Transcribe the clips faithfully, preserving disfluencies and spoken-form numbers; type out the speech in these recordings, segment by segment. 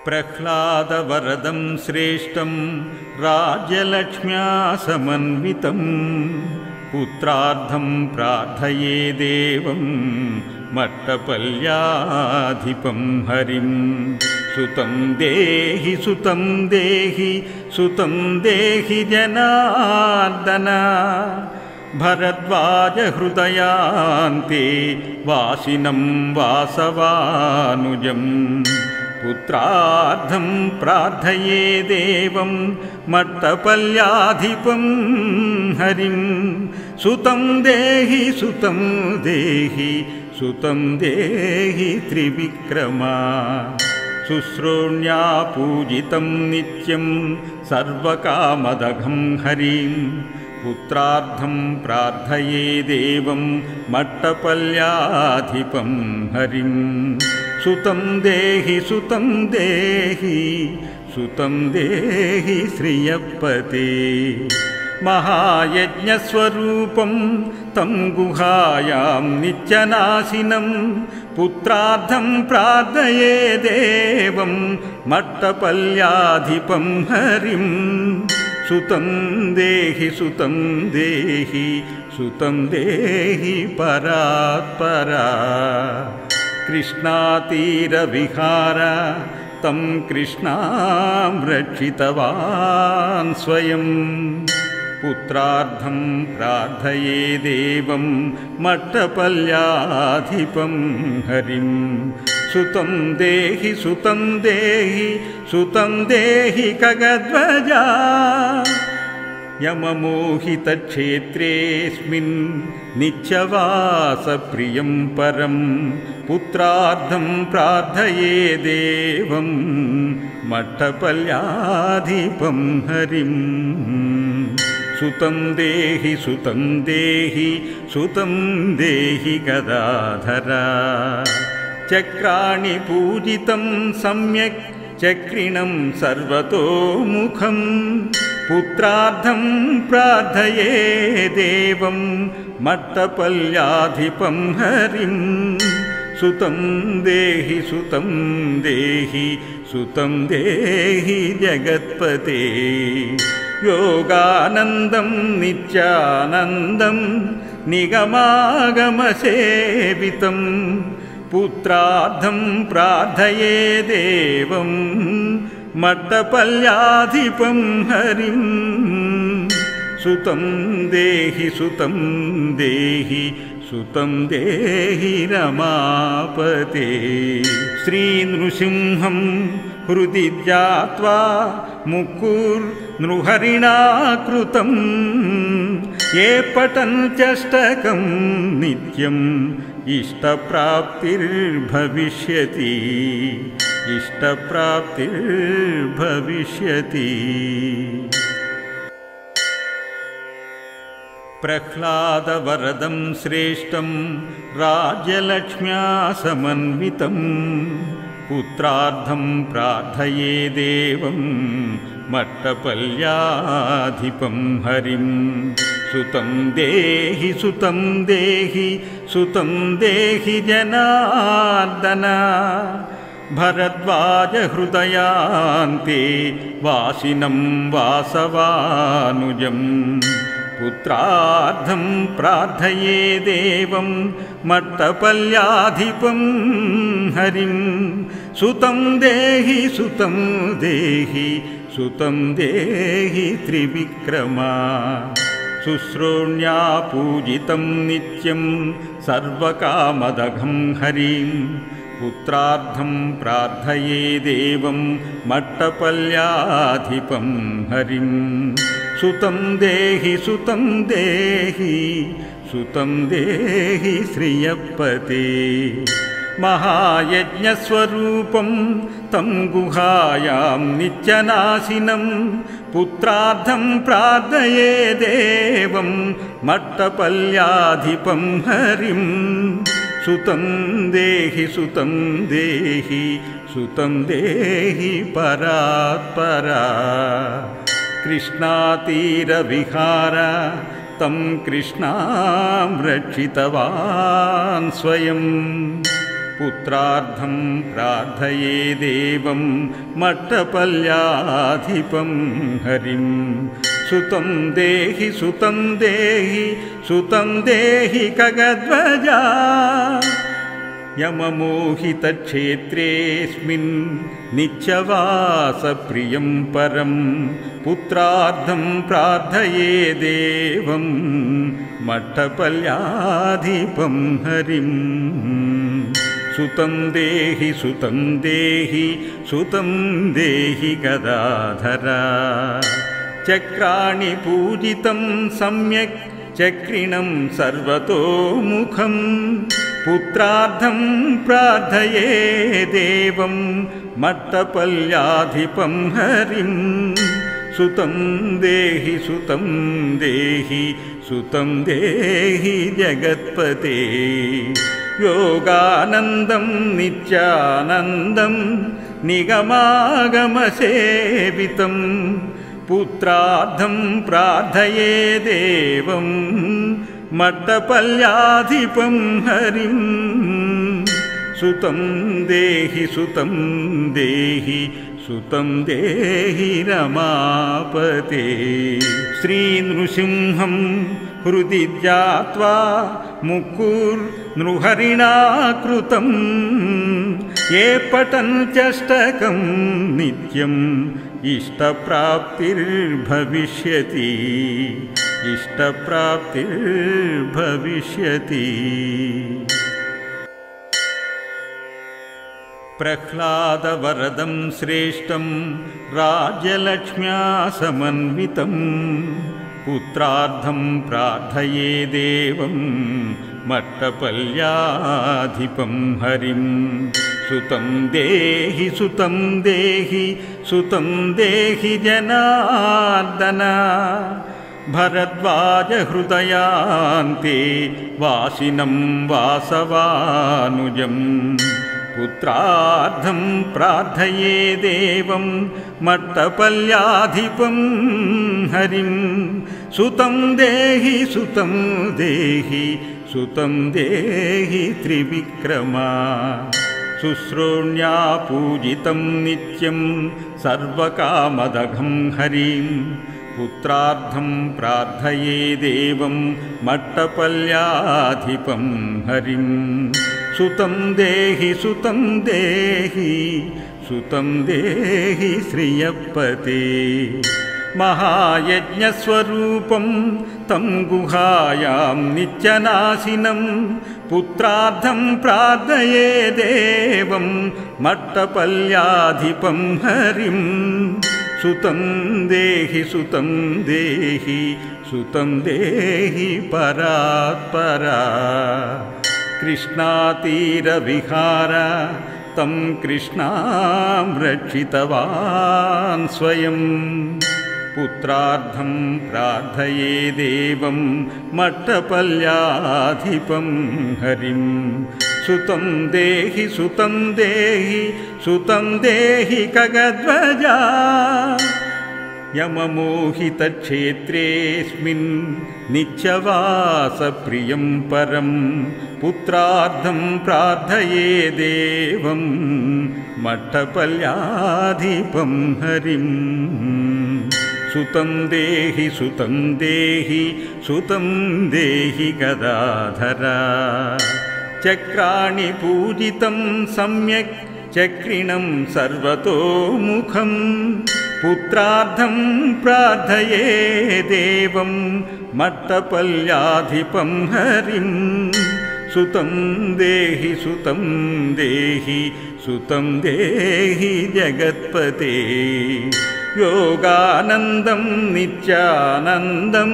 प्रह्लादवरदं श्रेष्ठं राज्यलक्ष्म्या समन्वितं पुत्रार्थं प्रार्थये देवं मट्टपल्याधिपं हरिं सुतं देहि सुतं देहि सुतं देहि जनार्दन भरद्वाज हृदयान्ते वासिनं वासवानुजं पुत्रार्थं प्रार्थये देवं मट्टपल्याधिपं हरिं सुतं देहि सुतं देहि सुतं देहि त्रिविक्रमा शुश्रूण्या पूजितं नित्यं सर्वकामदघं हरिं पुत्रार्थं प्रार्थये देवं मट्टपल्याधिपं हरिं सुतं देहि सुतं देहि सुतं देहि श्रियपते महायज्ञस्वरूपं तं गुहायां नित्यनाशिनं पुत्रार्थं प्रार्थये देवं मट्टपल्याधिपं हरिं सुतं देहि सुतं देहि सुतं देहि परात्परा कृष्णातीरविहार तं कृष्णां रक्षितवान् स्वयं पुत्रार्थं प्रार्थये देवं मट्टपल्याधिपं हरिं सुतं देहि सुतं देहि सुतं देहि खगध्वजा यममोहितक्षेत्रेऽस्मिन् नित्यवासप्रियं परं पुत्रार्थं प्रार्थये देवं मट्टपल्याधिपं हरिं सुतं देहि सुतं देहि सुतं देहि गदाधरा चक्राणि पूजितं सम्यक् चक्रिणं सर्वतोमुखं पुत्रार्थं प्रार्थये देवं मट्टपल्याधिपं हरिं सुतं देहि सुतं देहि सुतं देहि जगत्पते योगानन्दं नित्यानन्दं निगमागमसेवितं पुत्रार्थं प्रार्थये देवं मट्टपल्याधिपं हरिं सुतं देहि सुतं देहि सुतं देहि रमापते श्रीनृसिंहं हृदि ध्यात्वा मुकुर्नृहरिणा कृतं ये पठन्त्यष्टकं नित्यम् इष्टप्राप्तिर्भविष्यति इष्टप्राप्तिर्भविष्यति प्रह्लादवरदं श्रेष्ठं राज्यलक्ष्म्या समन्वितं पुत्रार्थं प्रार्थये देवं मट्टपल्याधिपं हरिं सुतं देहि सुतं देहि सुतं देहि जनार्दन भरद्वाज हृदयान्ते वासिनं वासवानुजं पुत्रार्थं प्रार्थये देवं मट्टपल्याधिपं हरिं सुतं देहि सुतं देहि सुतं देहि त्रिविक्रमा शुश्रूण्या पूजितं नित्यं सर्वकामदघं हरिं पुत्रार्थं प्रार्थये देवं मट्टपल्याधिपं हरिं सुतं देहि सुतं देहि सुतं देहि श्रियपते महायज्ञस्वरूपं तं गुहायां नित्यनाशिनं पुत्रार्थं प्रार्थये देवं मट्टपल्याधिपं हरिं सुतं देहि सुतं देहि सुतं देहि परात्परा कृष्णातीरविहार तं कृष्णां रक्षितवान् स्वयं पुत्रार्थं प्रार्थये देवं मट्टपल्याधिपं हरिं सुतं देहि सुतं देहि सुतं देहि खगध्वजा यममोहितक्षेत्रेऽस्मिन् नित्यवासप्रियं परं पुत्रार्थं प्रार्थये देवं मट्टपल्याधिपं हरिं सुतं देहि सुतं देहि सुतं देहि गदाधरा चक्राणि पूजितं सम्यक् चक्रिणं सर्वतोमुखं पुत्रार्थं प्रार्थये देवं मट्टपल्याधिपं हरिं सुतं देहि सुतं देहि सुतं देहि जगत्पते योगानन्दं नित्यानन्दं निगमागमसेवितं पुत्रार्थं प्रार्थये देवं मट्टपल्याधिपं हरिं सुतं देहि सुतं देहि सुतं देहि रमापते श्रीनृसिंहं हृदि ध्यात्वा मुकुर्नृहरिणा कृतं ये पठन्त्यष्टकं नित्यम् इष्टप्राप्तिर्भविष्यति इष्टप्राप्तिर्भविष्यति प्रह्लादवरदं श्रेष्ठं राज्यलक्ष्म्या समन्वितं पुत्रार्थं प्रार्थये देवं मट्टपल्याधिपं हरिं सुतं देहि सुतं देहि सुतं देहि जनार्दन भरद्वाजहृदयान्ते वासिनं वासवानुजं पुत्रार्थं प्रार्थये देवं मट्टपल्याधिपं हरिं सुतं देहि सुतं देहि सुतं देहि त्रिविक्रमा शुश्रूण्या पूजितं नित्यं सर्वकामदघं हरिं पुत्रार्थं प्रार्थये देवं मट्टपल्याधिपं हरिं सुतं देहि सुतं देहि सुतं देहि श्रियपते महायज्ञस्वरूपं तं गुहायां नित्यनाशिनं पुत्रार्थं प्रार्थये देवं मट्टपल्याधिपं हरिं सुतं देहि सुतं देहि सुतं देहि परात्परा कृष्णातीरविहार तं कृष्णां रक्षितवान् स्वयं पुत्रार्थं प्रार्थये देवं मट्टपल्याधिपं हरिं सुतं देहि सुतं देहि सुतं देहि खगध्वजा यममोहितक्षेत्रेऽस्मिन् नित्यवासप्रियं परं पुत्रार्थं प्रार्थये देवं मट्टपल्याधिपं हरिं सुतं देहि सुतं देहि सुतं देहि गदाधरा चक्राणि पूजितं सम्यक् चक्रिणं सर्वतोमुखं पुत्रार्थं प्रार्थये देवं मट्टपल्याधिपं हरिं सुतं देहि सुतं देहि सुतं देहि जगत्पते योगानन्दं नित्यानन्दं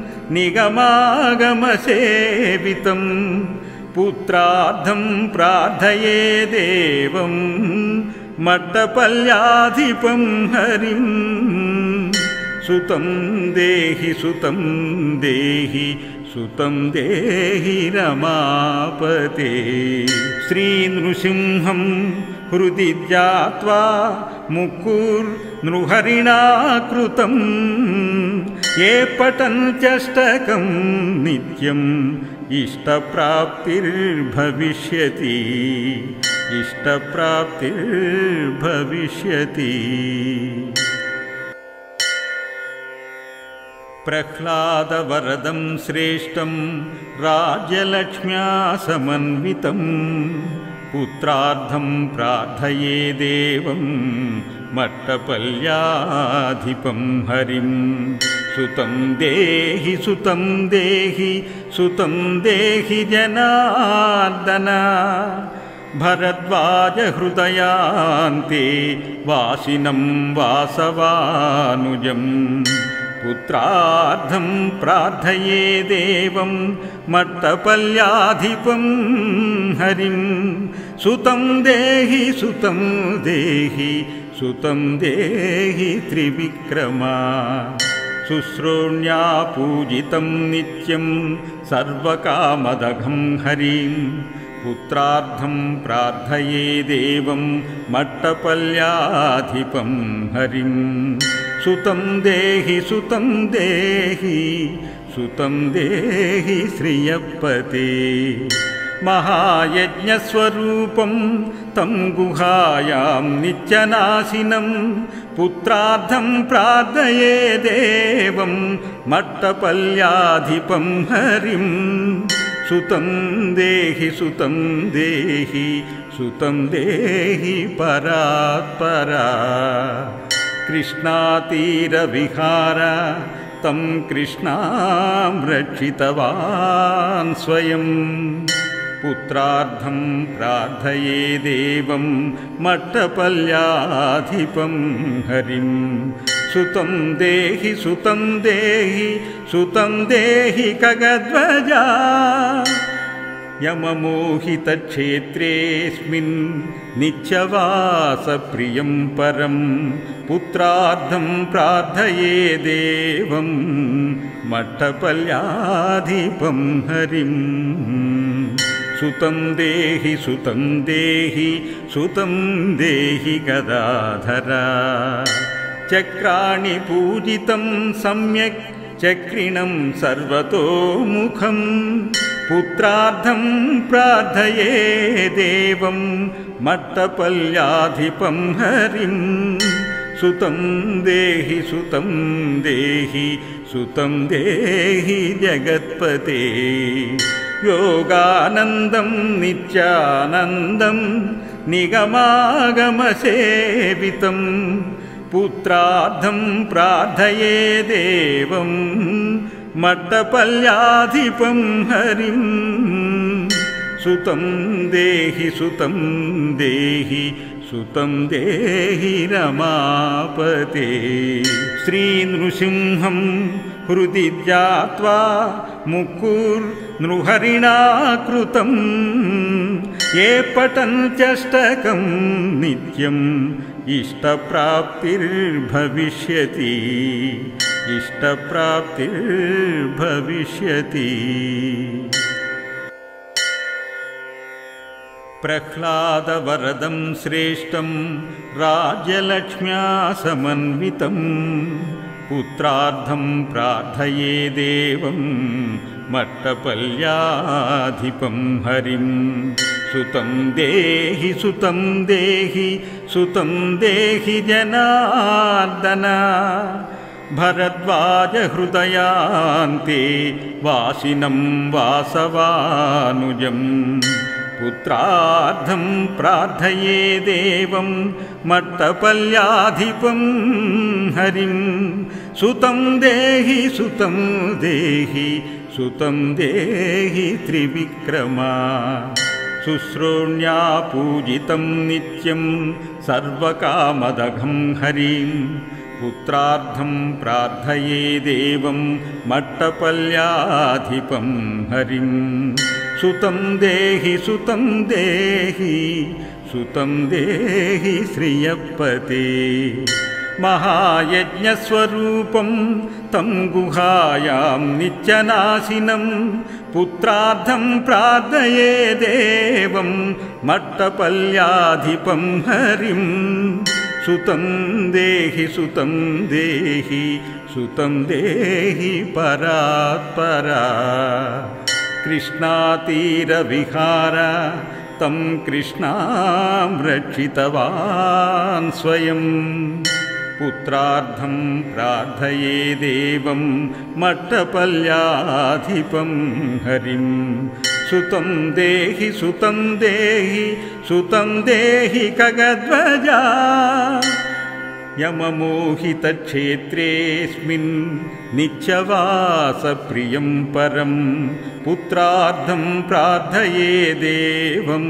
निगमागमसेवितं पुत्रार्थं प्रार्थये देवं मट्टपल्याधिपं हरिं सुतं देहि सुतं देहि सुतं देहि रमापते श्रीनृसिंहं हृदि ध्यात्वा मुकुर्नृहरिणा कृतं ये पठन्त्यष्टकं नित्यम् इष्टप्राप्तिर्भविष्यति इष्टप्राप्तिर्भविष्यति। प्रह्लादवरदं श्रेष्ठं राज्यलक्ष्म्या समन्वितं पुत्रार्थं प्रार्थये देवं मट्टपल्याधिपं हरिं। सुतं देहि सुतं देहि सुतं देहि जनार्दन भरद्वाजहृदयान्ते वासिनं वासवानुजम्। पुत्रार्थं प्रार्थये देवं मट्टपल्याधिपं हरिं। सुतं देहि सुतं देहि सुतं देहि त्रिविक्रमा। शुश्रूण्या पूजितं नित्यं सर्वकामदघं हरिं। पुत्रार्थं प्रार्थये देवं मट्टपल्याधिपं हरिं। सुतं देहि सुतं देहि सुतं देहि श्रियपते। महायज्ञस्वरूपं तं गुहायां नित्यनाशिनं पुत्रार्थं प्रार्थये देवं मट्टपल्याधिपं हरिं। सुतं देहि सुतं देहि सुतं देहि परात्परा। कृष्णातीरविहार तं कृष्णां रक्षितवान् स्वयं। पुत्रार्थं प्रार्थये देवं मट्टपल्याधिपं हरिं। सुतं देहि सुतं देहि सुतं देहि खगध्वजा। यममोहितक्षेत्रेऽस्मिन् नित्यवासप्रियं परं पुत्रार्थं प्रार्थये देवं मट्टपल्याधिपं हरिं। सुतं देहि सुतं देहि सुतं देहि गदाधरा। चक्राणि पूजितं सम्यक् चक्रिणं सर्वतोमुखं पुत्रार्थं प्रार्थये देवं मट्टपल्याधिपं हरिं। सुतं देहि सुतं देहि सुतं देहि जगत्पते। योगानन्दं नित्यानन्दं निगमागमसेवितं पुत्रार्थं प्रार्थये देवं मट्टपल्याधिपं हरिं। सुतं देहि सुतं देहि सुतं देहि रमापते। श्रीनृसिंहं हृदि ध्यात्वा मुकुर्नृहरिणा कृतं ये पठन्त्यष्टकं नित्यम् इष्टप्राप्तिर्भविष्यति इष्टप्राप्तिर्भविष्यति। प्रह्लादवरदं श्रेष्ठं राज्यलक्ष्म्या समन्वितं पुत्रार्थं प्रार्थये देवं मट्टपल्याधिपं हरिं। सुतं देहि सुतं देहि सुतं देहि जनार्दन भरद्वाजहृदयान्ते वासिनं वासवानुजम्। पुत्रार्थं प्रार्थये देवं मट्टपल्याधिपं हरिं। सुतं देहि सुतं देहि सुतं देहि त्रिविक्रमा। शुश्रूण्या पूजितं नित्यं सर्वकामदघं हरिं। पुत्रार्थं प्रार्थये देवं मट्टपल्याधिपं हरिं। सुतं देहि सुतं देहि सुतं देहि श्रियपते। महायज्ञस्वरूपं तं गुहायां नित्यनाशिनं पुत्रार्थं प्रार्थये देवं मट्टपल्याधिपं हरिं। सुतं देहि सुतं देहि सुतं देहि परात्परा। कृष्णातीरविहार तं कृष्णां रक्षितवान् स्वयं पुत्रार्थं प्रार्थये देवं मट्टपल्याधिपं हरिं सुतं देहि सुतं देहि सुतं देहि खगध्वजा यममोहितक्षेत्रेऽस्मिन् नित्यवासप्रियं परं पुत्रार्थं प्रार्थये देवं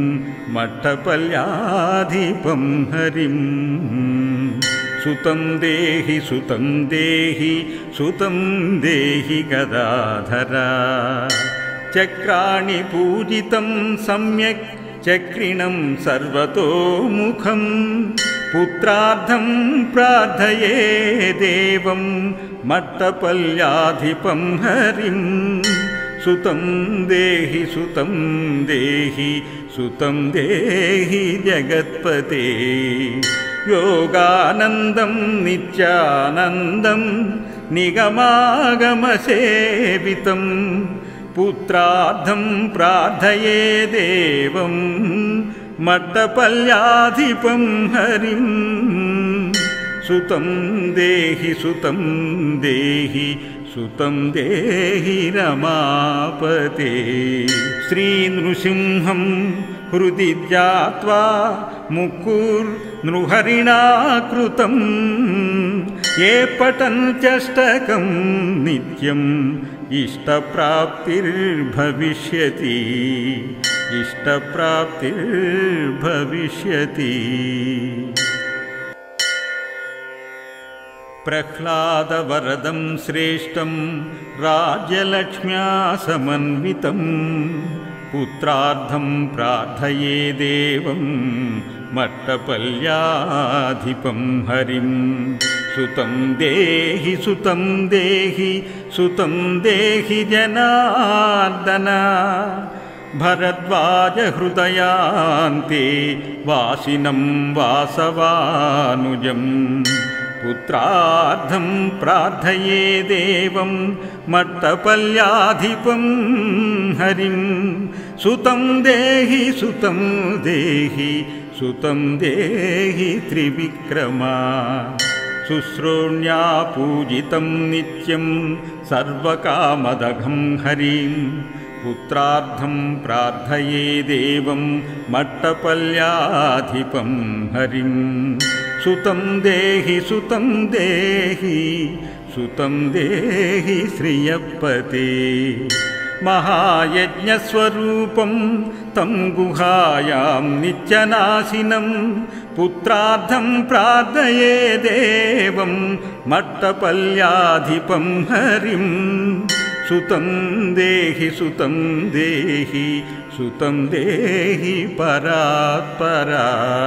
मट्टपल्याधिपं हरिं सुतं देहि सुतं देहि सुतं देहि गदाधरा चक्राणि पूजितं सम्यक् चक्रिणं सर्वतोमुखं पुत्रार्थं प्रार्थये देवं मट्टपल्याधिपं हरिं सुतं देहि सुतं देहि सुतं देहि जगत्पते योगानन्दं नित्यानन्दं निगमागमसेवितं पुत्रार्थं प्रार्थये देवं मट्टपल्याधिपं हरिं सुतं देहि सुतं देहि सुतं देहि रमापते श्रीनृसिंहं हृदि ध्यात्वा मुकुर्नृहरिणा कृतं ये पठन्त्यष्टकं नित्यम् इष्टप्राप्तिर्भविष्यति इष्टप्राप्तिर्भविष्यति प्रह्लादवरदं श्रेष्ठं राज्यलक्ष्म्या समन्वितं पुत्रार्थं प्रार्थये देवं मट्टपल्याधिपं हरिं सुतं देहि सुतं देहि सुतं देहि जनार्दन भरद्वाजहृदयान्ते वासिनं वासवानुजं पुत्रार्थं प्रार्थये देवं मट्टपल्याधिपं हरिं सुतं देहि सुतं देहि सुतं देहि त्रिविक्रमा शुश्रूण्या पूजितं नित्यं सर्वकामदघं हरिं पुत्रार्थं प्रार्थये देवं मट्टपल्याधिपं हरिं सुतं देहि सुतं देहि सुतं देहि श्रियपते महायज्ञस्वरूपं तं गुहायां नित्यनाशिनं पुत्रार्थं प्रार्थये देवं मट्टपल्याधिपं हरिं सुतं देहि सुतं देहि सुतं देहि परात्परा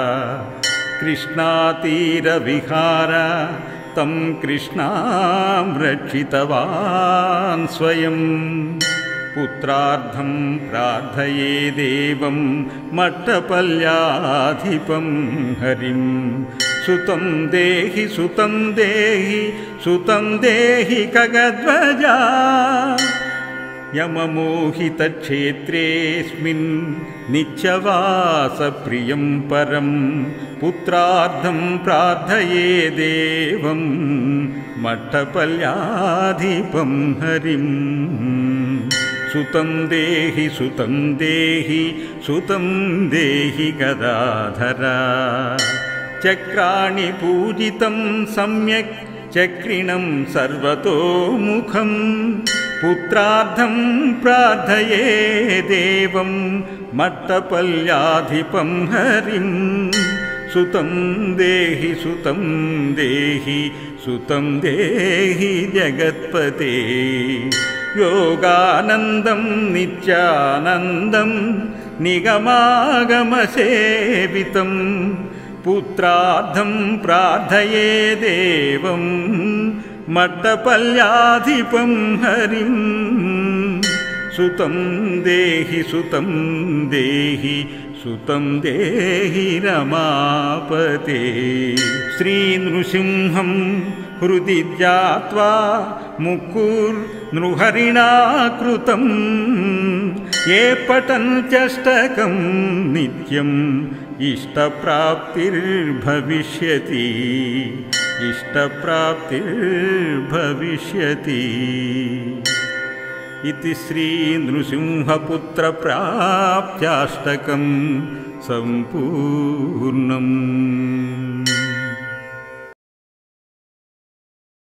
कृष्णातीरविहार तं कृष्णां रक्षितवान् स्वयं पुत्रार्थं प्रार्थये देवं मट्टपल्याधिपं हरिं सुतं देहि सुतं देहि सुतं देहि खगध्वजा यममोहितक्षेत्रेऽस्मिन् नित्यवासप्रियं परं पुत्रार्थं प्रार्थये देवं मट्टपल्याधिपं हरिं सुतं देहि सुतं देहि सुतं देहि गदाधरा चक्राणि पूजितं सम्यक् चक्रिणं सर्वतोमुखं पुत्रार्थं प्रार्थये देवं मट्टपल्याधिपं हरिं सुतं देहि सुतं देहि सुतं देहि जगत्पते योगानन्दं नित्यानन्दं निगमागमसेवितं पुत्रार्थं प्रार्थये देवं मट्टपल्याधिपं हरिं सुतं देहि सुतं देहि सुतं देहि रमापते श्रीनृसिंहं हृदि ध्यात्वा मुकुर् नृहरिणा कृतं ये पठन्त्यष्टकं नित्यम् इष्टप्राप्तिर्भविष्यति इष्टप्राप्तिर्भविष्यति इति श्री नृसिंहपुत्र प्राप्त्याष्टकं सम्पूर्णम्।